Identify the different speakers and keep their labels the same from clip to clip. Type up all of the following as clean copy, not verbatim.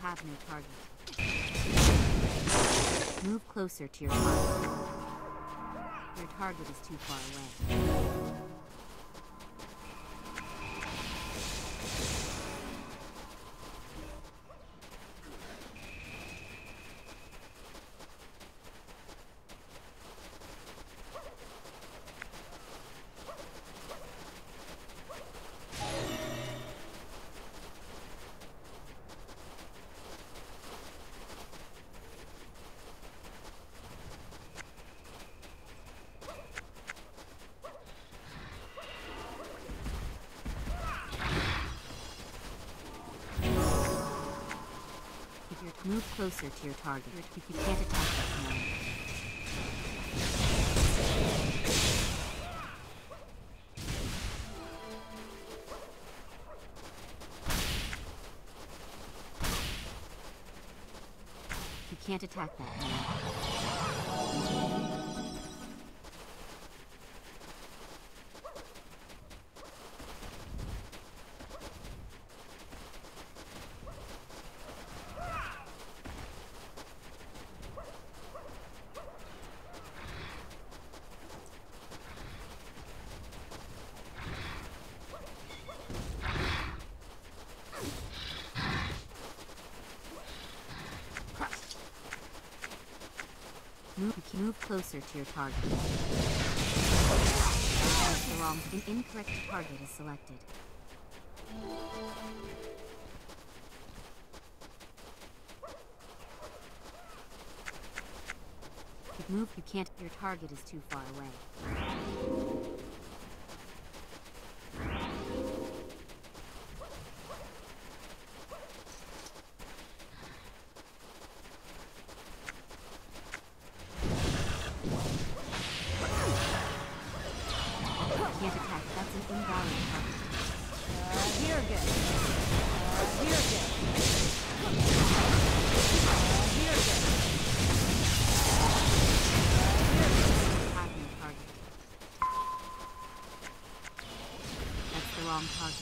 Speaker 1: have no target. Move closer to your target. Your target is too far away. Move closer to your target. You can't attack us now. You can't attack that now. Move closer to your target. The wrong, incorrect target is selected. Move, you can't. Your target is too far away. Can't attack. That's an invalid target. Here again. Here again. Here again. Have no target. That's the wrong target.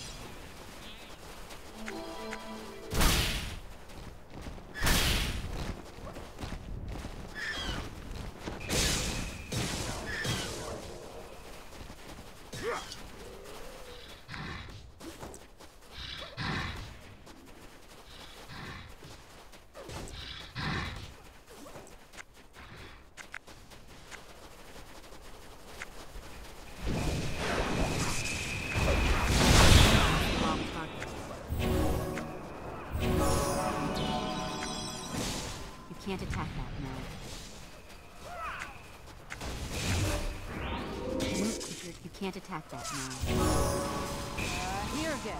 Speaker 1: Can't attack that now. You can't attack that now. Here again.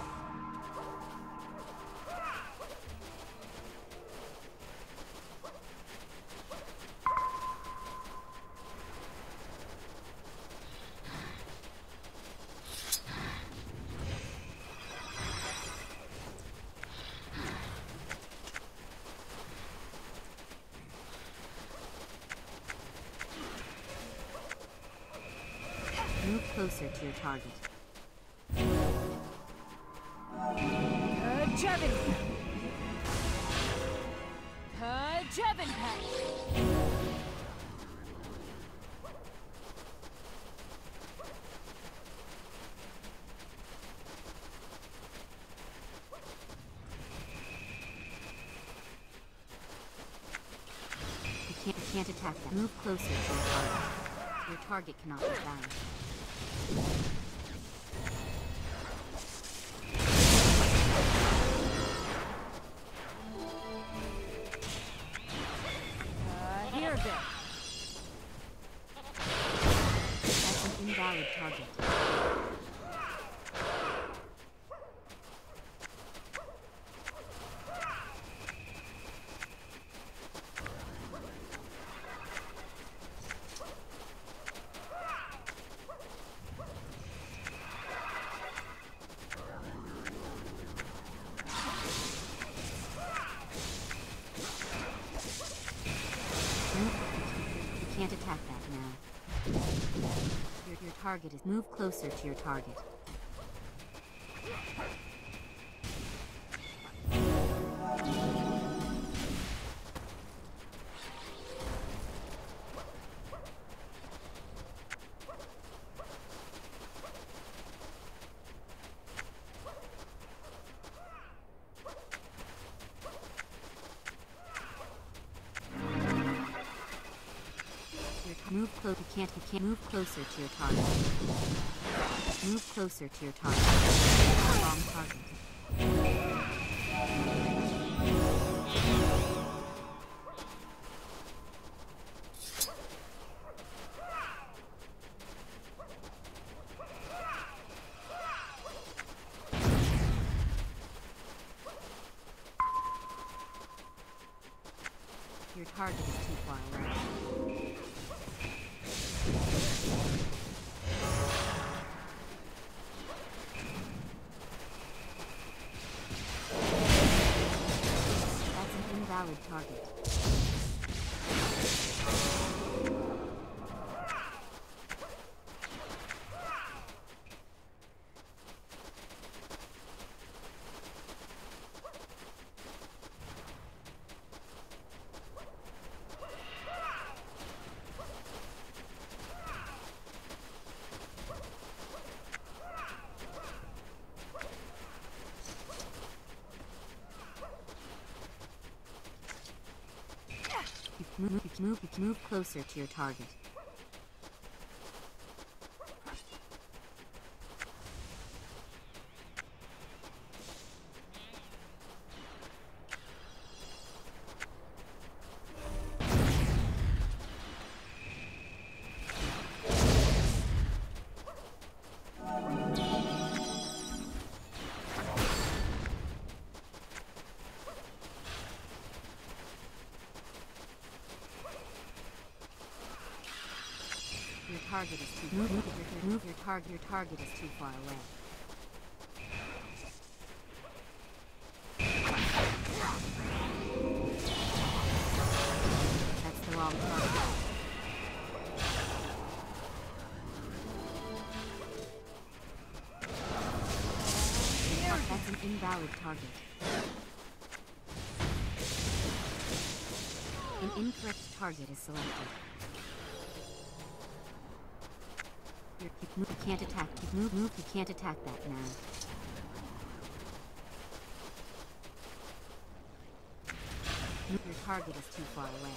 Speaker 1: Move closer to your target. You can't attack that. Move closer to your target. Your target cannot be bound. Here again. That's an invalid target. You can't attack that now. Your target is move closer to your target. Move close. You can't move closer to your target. Move closer to your target. Wrong target. Your target is too far away. That's an invalid target. Move closer to your target. Your target is too your target is too far away. That's the wrong target. That's an invalid target. An incorrect target is selected. You can't attack. Move. You can't attack that now. Your target is too far away.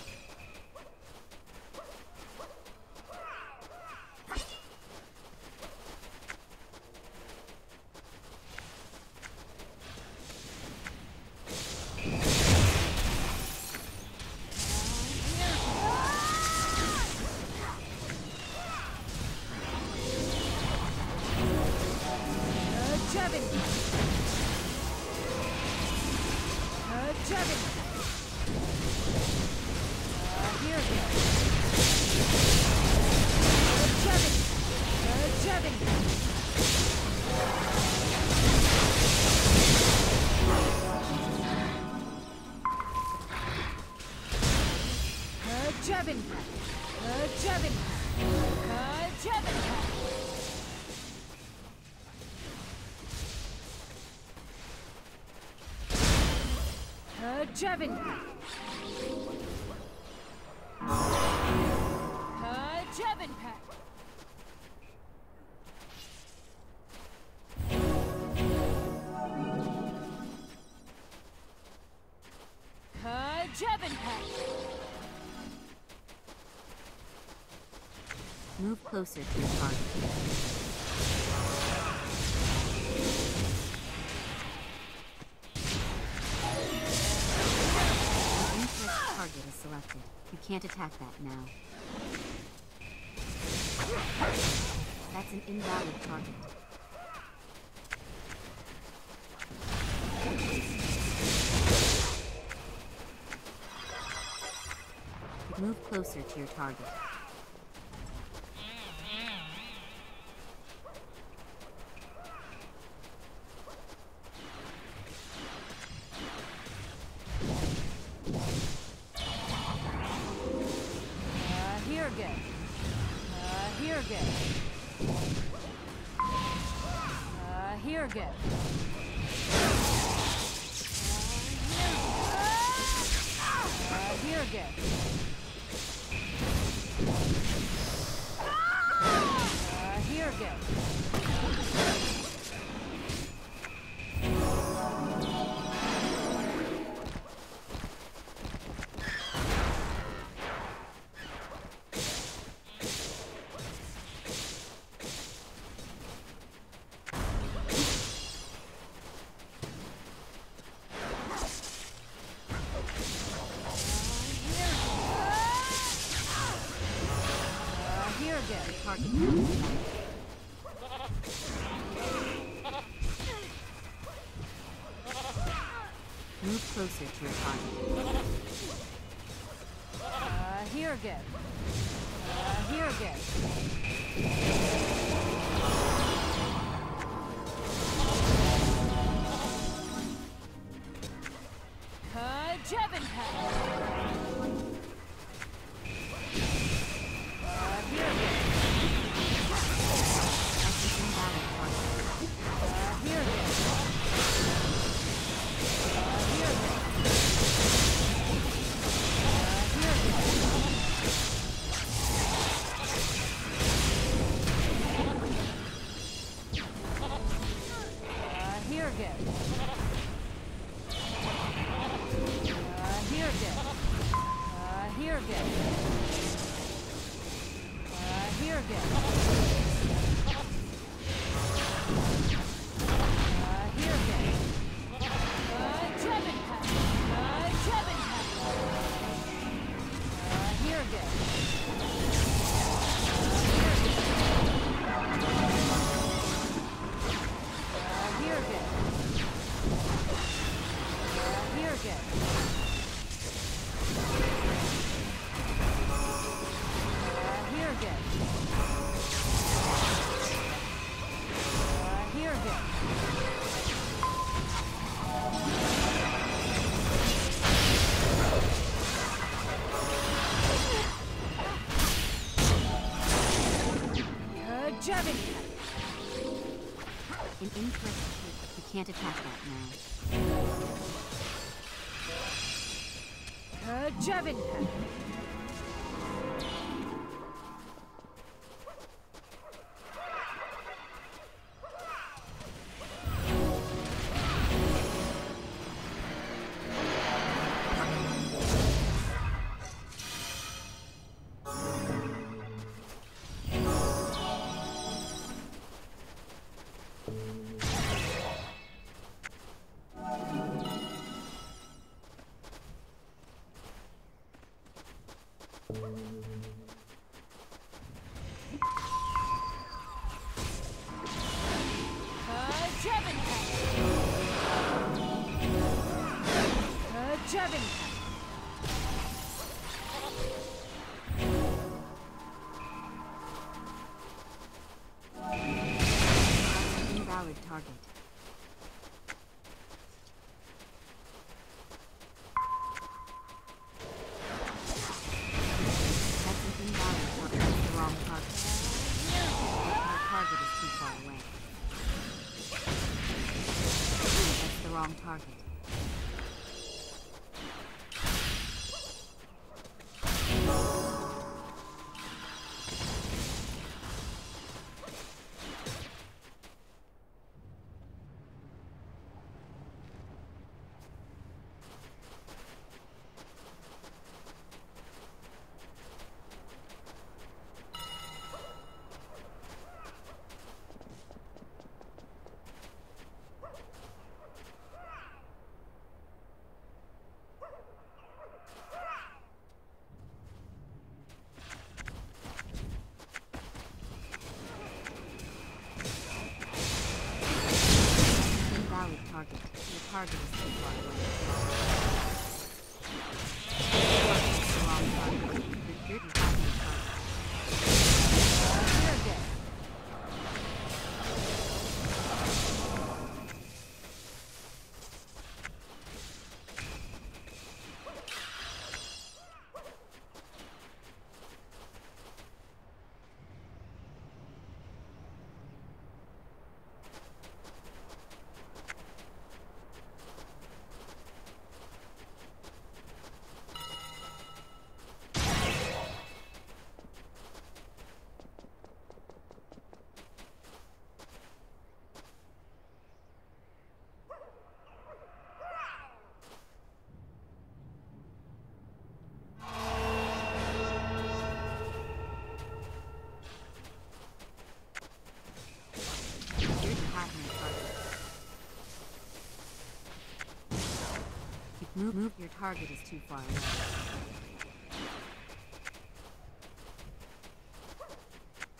Speaker 1: Move closer to your target. The incorrect target is selected. You can't attack that now. That's an invalid target. Move closer to your target. The target has been found. Move closer to your target.
Speaker 2: Here again. Here again. Jevin Pack. Here again.
Speaker 1: That's an invalid target.
Speaker 2: Here again. Here again. Here again. Here again. Here again. Here again. Here again. Here again. Jevin Pack. Jevin Pack. Here again. Here again. Here again. Here again. Here again. Jevin Pack.
Speaker 1: An incorrect hit. You can't attack that now.
Speaker 2: Jevin Pack. Jevin Pack. Jevin Pack.
Speaker 1: Invalid target. That's an invalid target. That's the wrong target. Your target is too far away. That's the wrong target. Target. Your target is too far away. That's the wrong target. You're target.
Speaker 2: Here again.
Speaker 1: Move. Your target is too far away.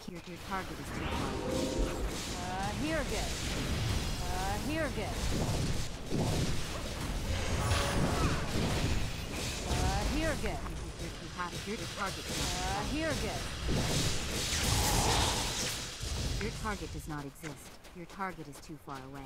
Speaker 1: Your target is too far.
Speaker 2: Here again. Here again. Here again.
Speaker 1: You have your target.
Speaker 2: Here again.
Speaker 1: Your target does not exist. Your target is too far away.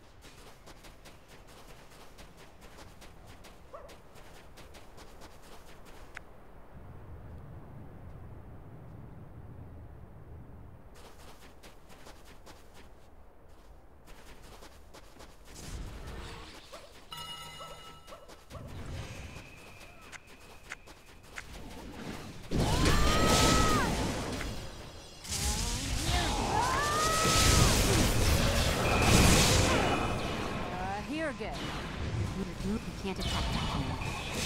Speaker 2: Again.
Speaker 1: You can't attack that man.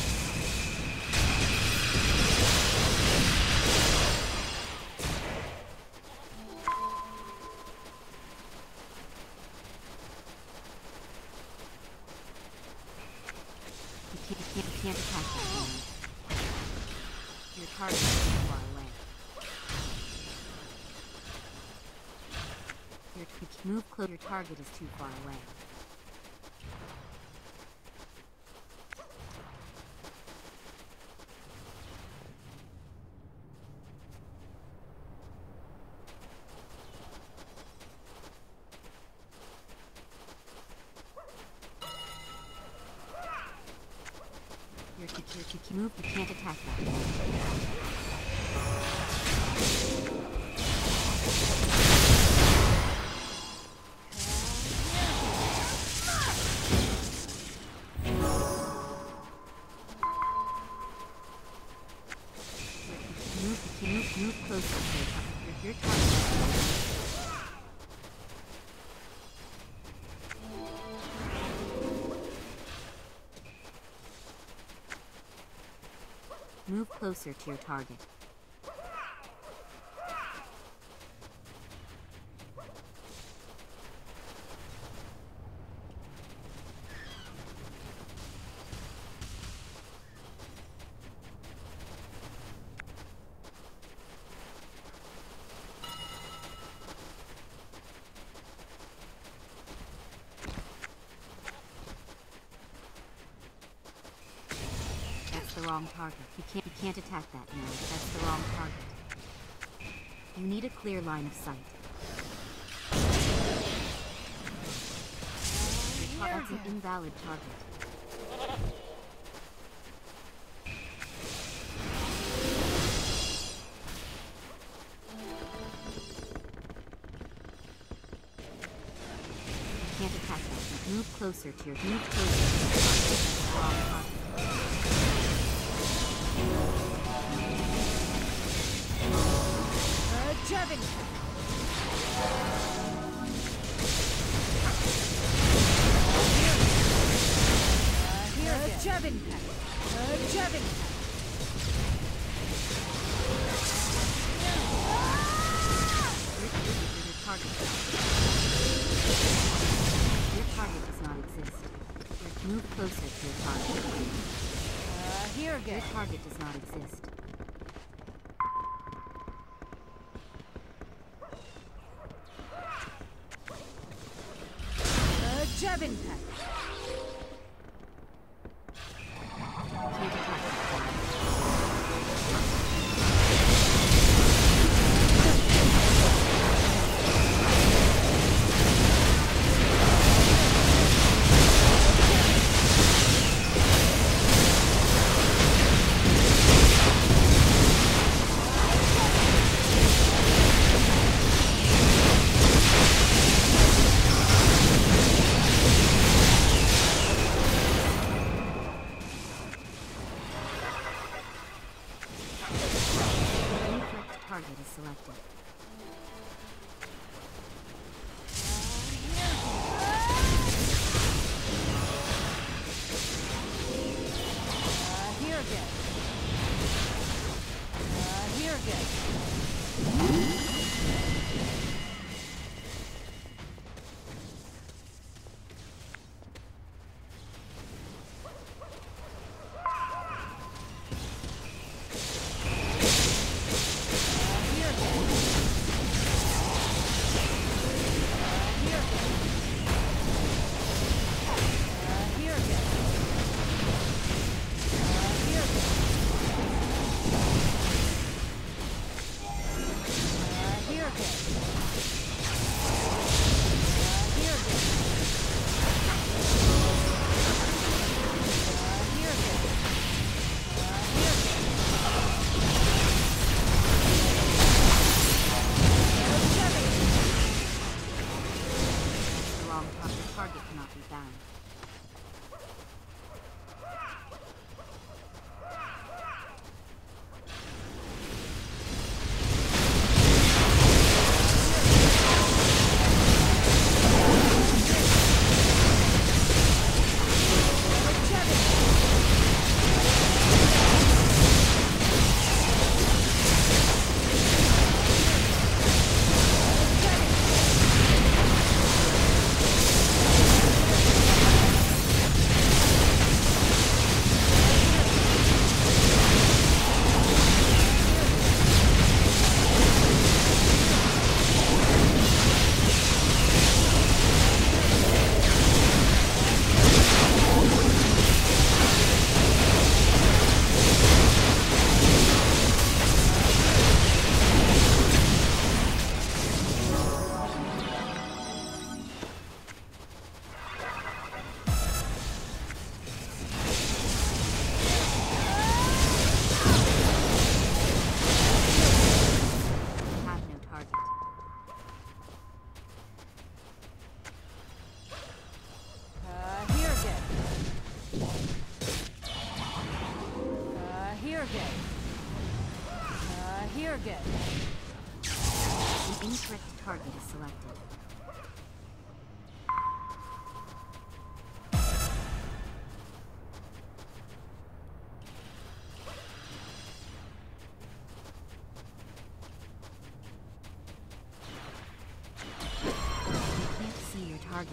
Speaker 1: You can't attack that man. Your target is too far away. Move close. Your target is too far away. Move, you can't attack that. Move closer to your target. Move closer to your target. The wrong target. You can't attack that now. That's the wrong target. You need a clear line of sight. That's an invalid target. You can't attack that. Move closer to your target. That's the wrong target.
Speaker 2: Javelin. Here again. Javelin. Javelin.
Speaker 1: Your target does not exist. Move closer to your target.
Speaker 2: Here again.
Speaker 1: Your target does not exist.
Speaker 2: Javelin pack.
Speaker 1: Can't attack that. Target is selected.
Speaker 2: Here again. Here again. good.
Speaker 1: An incorrect target is selected. You can't see your target.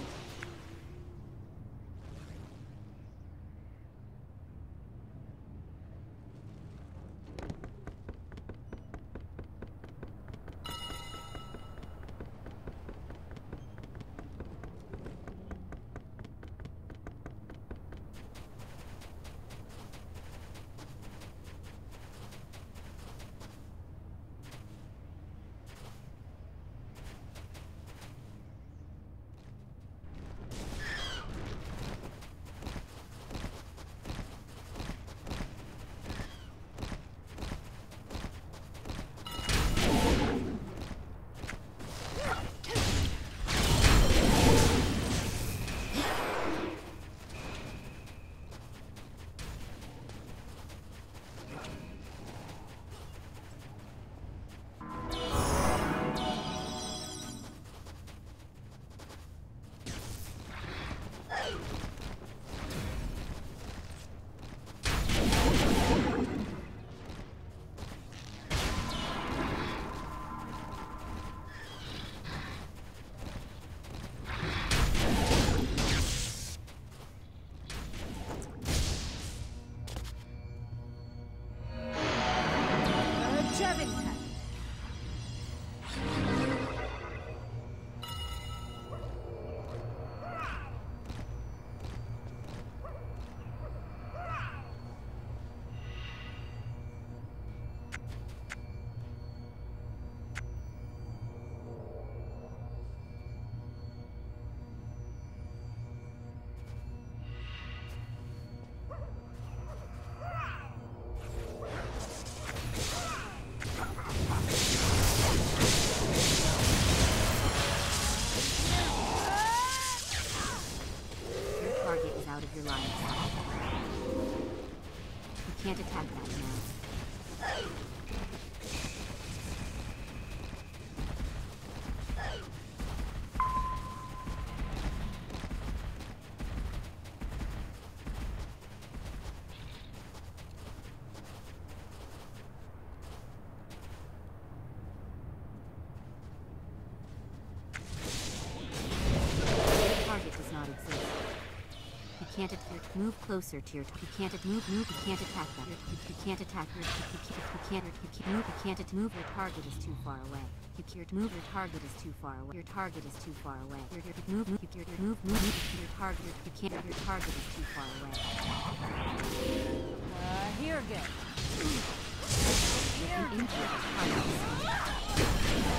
Speaker 1: Out of your line of sight. You can't attack that now. Your target does not exist. You can't move closer to your. You can't move. You can't attack that. You can't attack your. You can't move. You can't move. Your target is too far away. You can't move. Your target is too far away. Your target is too far away. Move. Your target. You can't. Your target is too far away.
Speaker 2: Here good.
Speaker 1: An incorrect target.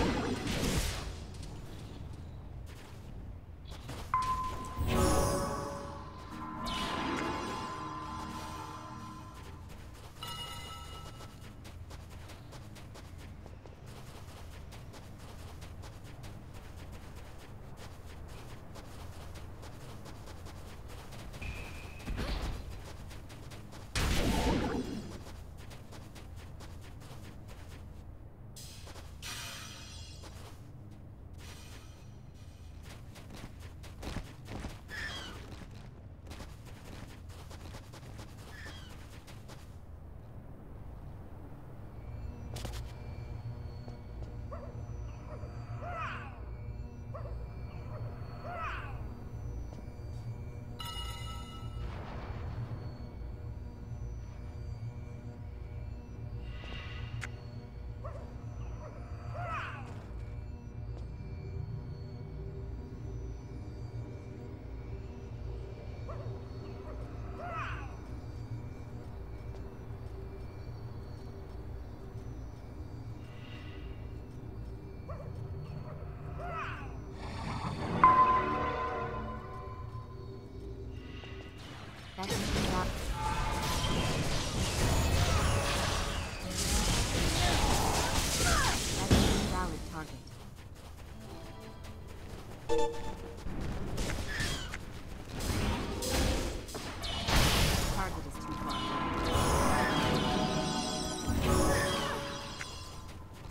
Speaker 1: That's not. That's an invalid target. Target is too far away.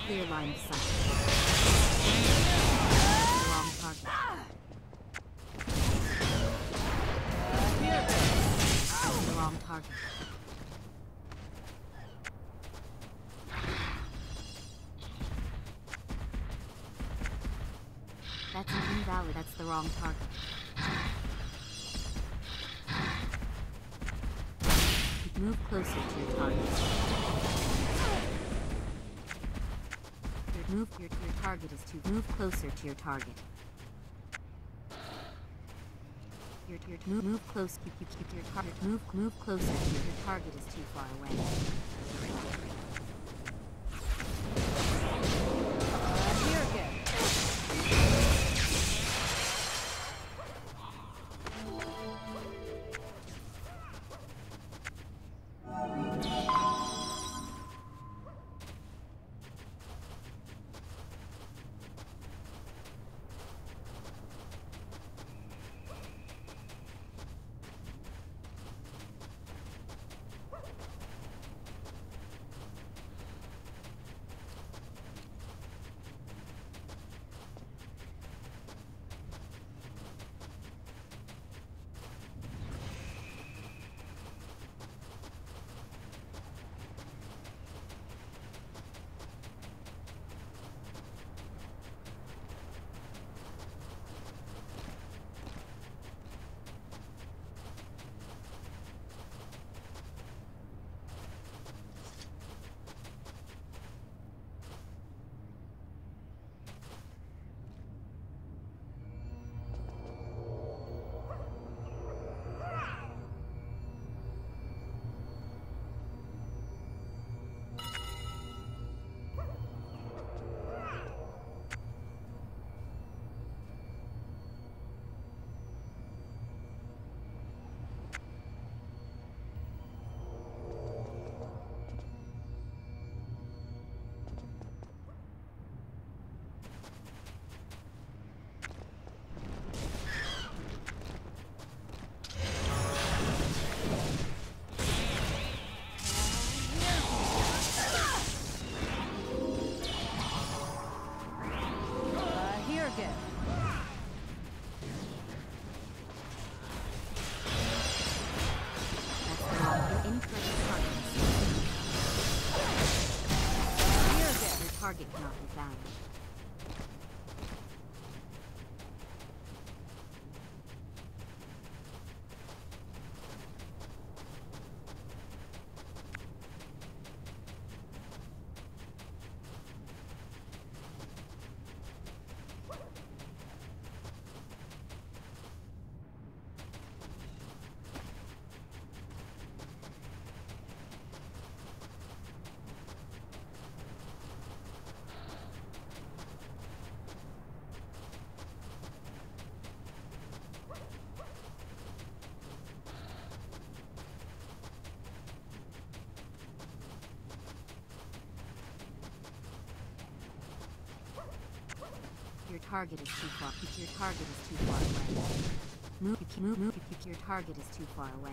Speaker 1: clear line of sight. Wrong target.
Speaker 2: Here goes.
Speaker 1: That's the wrong target. That's an invalid. That's the wrong target. Move closer to your target. Your target is to move closer to your target. Move close. Your target. Move closer to your target is too far away.
Speaker 2: Here again.
Speaker 1: Target cannot be found. Your target is too far. Your target is too far away. Move. Your target is too far away.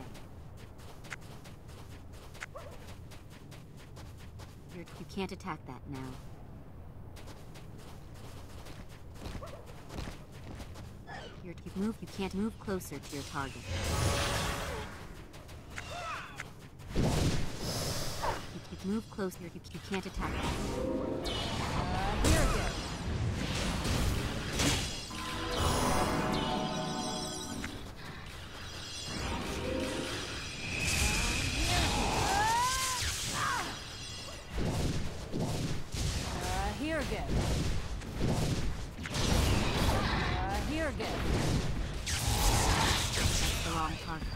Speaker 1: You can't attack that now. You can't move closer to your target. You move closer. You can't attack that.
Speaker 2: Here again. Here again. Here again.
Speaker 1: That's the wrong target.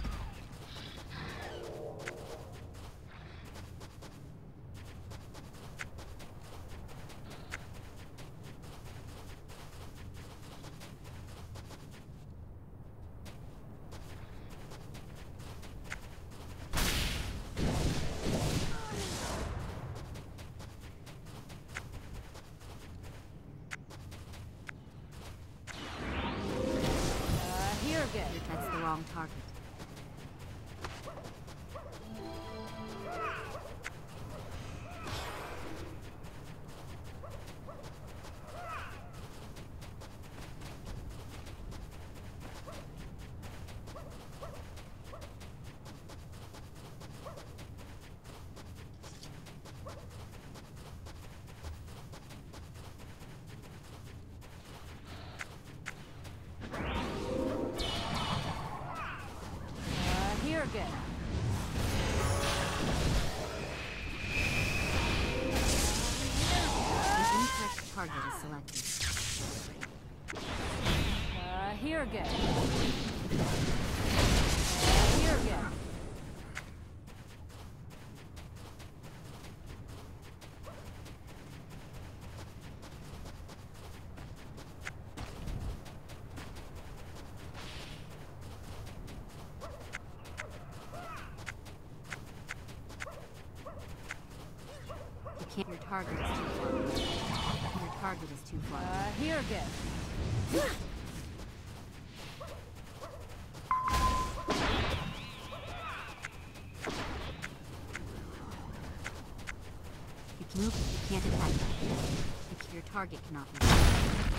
Speaker 1: That's the wrong target.
Speaker 2: here again.
Speaker 1: An incorrect target is selected.
Speaker 2: Here again. Here again.
Speaker 1: Your target is too far away. Your target is too far away.
Speaker 2: Here again.
Speaker 1: You can move, you can't attack that. Your target cannot move.